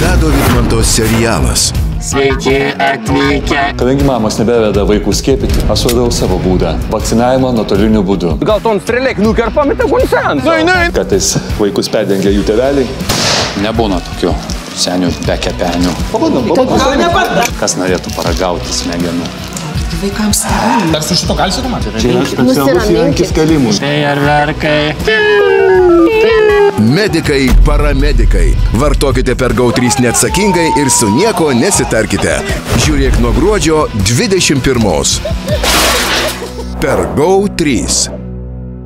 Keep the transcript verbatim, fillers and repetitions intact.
Tado Vidmanto serialas. Sveiki atvykę. Kadangi mamos nebeveda vaikų skiepyti, aš suradau savo būdą – vakcinavimą nuotoliniu būdu. Gal ton strėlėk nukerpami tą konsenso? Nai, nai. Kartais vaikus perdengia jų tėveliai. Nebūna tokių senių be kepenių. Pabandom, pabandom. Kas norėtų paragauti smegenų? Vaikams skanu. Dar su šito galsi komanda? Čia yra specialus įrankis kalimui. Fejerverkai. Medikai, paramedikai. Vartokite per Go trys neatsakingai ir su nieko nesitarkite. Žiūrėk nuo gruodžio dvidešimt pirmos. Per Go trys.